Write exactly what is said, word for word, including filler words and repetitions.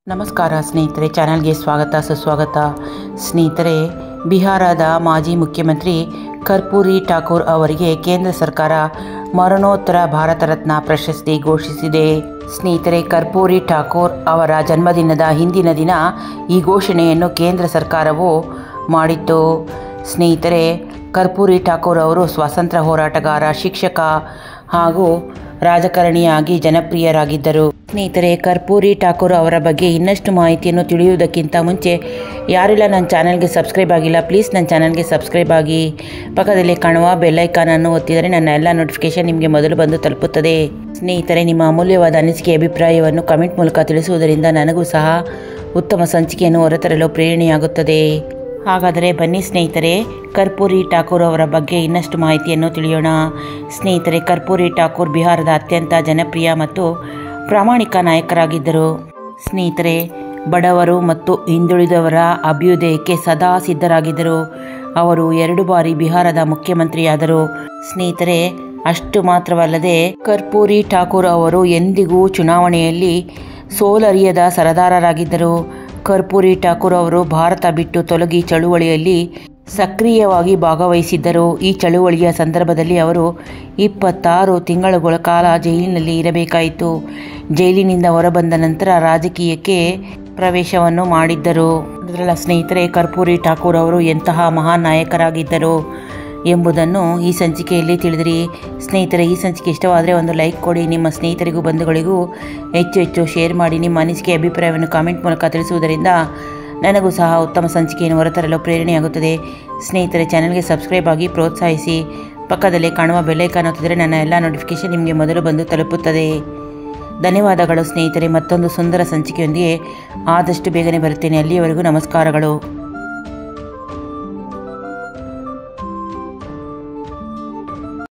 ನಮಸ್ಕಾರ ಸ್ನೇಹಿತರೆ, ಚಾನಲ್ಗೆ ಸ್ವಾಗತ ಸುಸ್ವಾಗತ. ಸ್ನೇಹಿತರೆ, ಬಿಹಾರದ ಮಾಜಿ ಮುಖ್ಯಮಂತ್ರಿ ಕರ್ಪೂರಿ ಠಾಕೂರ್ ಅವರಿಗೆ ಕೇಂದ್ರ ಸರ್ಕಾರ ಮರಣೋತ್ತರ ಭಾರತ ರತ್ನ ಪ್ರಶಸ್ತಿ ಘೋಷಿಸಿದೆ. ಸ್ನೇಹಿತರೆ, ಕರ್ಪೂರಿ ಠಾಕೂರ್ ಅವರ ಜನ್ಮದಿನದ ಹಿಂದಿನ ದಿನ ಈ ಘೋಷಣೆಯನ್ನು ಕೇಂದ್ರ ಸರ್ಕಾರವು ಮಾಡಿತ್ತು. ಸ್ನೇಹಿತರೆ, ಕರ್ಪೂರಿ ಠಾಕೂರ್ ಅವರು ಸ್ವಾತಂತ್ರ್ಯ ಹೋರಾಟಗಾರ, ಶಿಕ್ಷಕ ಹಾಗೂ ರಾಜಕಾರಣಿಯಾಗಿ ಜನಪ್ರಿಯರಾಗಿದ್ದರು. ಸ್ನೇಹಿತರೆ, ಕರ್ಪೂರಿ ಠಾಕೂರ್ ಅವರ ಬಗ್ಗೆ ಇನ್ನಷ್ಟು ಮಾಹಿತಿಯನ್ನು ತಿಳಿಯುವುದಕ್ಕಿಂತ ಮುಂಚೆ ಯಾರೆಲ್ಲ ನನ್ನ ಚಾನಲ್ಗೆ ಸಬ್ಸ್ಕ್ರೈಬ್ ಆಗಿಲ್ಲ, ಪ್ಲೀಸ್ ನನ್ನ ಚಾನಲ್ಗೆ ಸಬ್ಸ್ಕ್ರೈಬ್ ಆಗಿ. ಪಕ್ಕದಲ್ಲಿ ಕಾಣುವ ಬೆಲ್ಲೈಕಾನನ್ನು ಒತ್ತಿದರೆ ನನ್ನ ಎಲ್ಲ ನೋಟಿಫಿಕೇಷನ್ ನಿಮಗೆ ಮೊದಲು ಬಂದು ತಲುಪುತ್ತದೆ. ಸ್ನೇಹಿತರೆ, ನಿಮ್ಮ ಅಮೂಲ್ಯವಾದ ಅನಿಸಿಕೆ ಅಭಿಪ್ರಾಯವನ್ನು ಕಮೆಂಟ್ ಮೂಲಕ ತಿಳಿಸುವುದರಿಂದ ನನಗೂ ಸಹ ಉತ್ತಮ ಸಂಚಿಕೆಯನ್ನು ಹೊರತರಲು ಪ್ರೇರಣೆಯಾಗುತ್ತದೆ. ಹಾಗಾದರೆ ಬನ್ನಿ ಸ್ನೇಹಿತರೆ, ಕರ್ಪೂರಿ ಠಾಕೂರ್ ಅವರ ಬಗ್ಗೆ ಇನ್ನಷ್ಟು ಮಾಹಿತಿಯನ್ನು ತಿಳಿಯೋಣ. ಸ್ನೇಹಿತರೆ, ಕರ್ಪೂರಿ ಠಾಕೂರ್ ಬಿಹಾರದ ಅತ್ಯಂತ ಜನಪ್ರಿಯ ಮತ್ತು ಪ್ರಾಮಾಣಿಕ ನಾಯಕರಾಗಿದ್ದರು. ಸ್ನೇಹಿತರೆ, ಬಡವರು ಮತ್ತು ಹಿಂದುಳಿದವರ ಅಭ್ಯುದಯಕ್ಕೆ ಸದಾ ಸಿದ್ಧರಾಗಿದ್ದರು. ಅವರು ಎರಡು ಬಾರಿ ಬಿಹಾರದ ಮುಖ್ಯಮಂತ್ರಿಯಾದರು. ಸ್ನೇಹಿತರೆ, ಅಷ್ಟು ಮಾತ್ರವಲ್ಲದೆ ಕರ್ಪೂರಿ ಠಾಕೂರ್ ಅವರು ಎಂದಿಗೂ ಚುನಾವಣೆಯಲ್ಲಿ ಸೋಲರಿಯದ ಸರದಾರರಾಗಿದ್ದರು. ಕರ್ಪೂರಿ ಠಾಕೂರ್ ಅವರು ಭಾರತ ಬಿಟ್ಟು ತೊಲಗಿ ಚಳುವಳಿಯಲ್ಲಿ ಸಕ್ರಿಯವಾಗಿ ಭಾಗವಹಿಸಿದ್ದರು. ಈ ಚಳುವಳಿಯ ಸಂದರ್ಭದಲ್ಲಿ ಅವರು ಇಪ್ಪತ್ತಾರು ತಿಂಗಳುಗಳ ಕಾಲ ಜೈಲಿನಲ್ಲಿ ಇರಬೇಕಾಯಿತು. ಜೈಲಿನಿಂದ ಹೊರಬಂದ ನಂತರ ರಾಜಕೀಯಕ್ಕೆ ಪ್ರವೇಶವನ್ನು ಮಾಡಿದ್ದರು. ಅದರಲ್ಲ ಸ್ನೇಹಿತರೆ, ಕರ್ಪೂರಿ ಠಾಕೂರ್ ಅವರು ಎಂತಹ ಮಹಾನ್ ನಾಯಕರಾಗಿದ್ದರು ಎಂಬುದನ್ನು ಈ ಸಂಚಿಕೆಯಲ್ಲಿ ತಿಳಿದಿರಿ. ಸ್ನೇಹಿತರೆ, ಈ ಸಂಚಿಕೆ ಇಷ್ಟವಾದರೆ ಒಂದು ಲೈಕ್ ಕೊಡಿ. ನಿಮ್ಮ ಸ್ನೇಹಿತರಿಗೂ ಬಂಧುಗಳಿಗೂ ಹೆಚ್ಚು ಹೆಚ್ಚು ಶೇರ್ ಮಾಡಿ. ನಿಮ್ಮ ಅನಿಸಿಕೆ ಅಭಿಪ್ರಾಯವನ್ನು ಕಾಮೆಂಟ್ ಮೂಲಕ ತಿಳಿಸುವುದರಿಂದ ನನಗೂ ಸಹ ಉತ್ತಮ ಸಂಚಿಕೆಯನ್ನು ಹೊರತರಲು ಪ್ರೇರಣೆಯಾಗುತ್ತದೆ. ಸ್ನೇಹಿತರೆ, ಚಾನಲ್ಗೆ ಸಬ್ಸ್ಕ್ರೈಬ್ ಆಗಿ ಪ್ರೋತ್ಸಾಹಿಸಿ. ಪಕ್ಕದಲ್ಲಿ ಕಾಣುವ ಬೆಲ್ಲೈಕಾನ್ ಒತ್ತಿದರೆ ನನ್ನ ಎಲ್ಲ ನೋಟಿಫಿಕೇಷನ್ ನಿಮಗೆ ಮೊದಲು ಬಂದು ತಲುಪುತ್ತದೆ. ಧನ್ಯವಾದಗಳು ಸ್ನೇಹಿತರೆ. ಮತ್ತೊಂದು ಸುಂದರ ಸಂಚಿಕೆಯೊಂದಿಗೆ ಆದಷ್ಟು ಬೇಗನೆ ಬರುತ್ತೇನೆ. ಅಲ್ಲಿಯವರೆಗೂ ನಮಸ್ಕಾರಗಳು.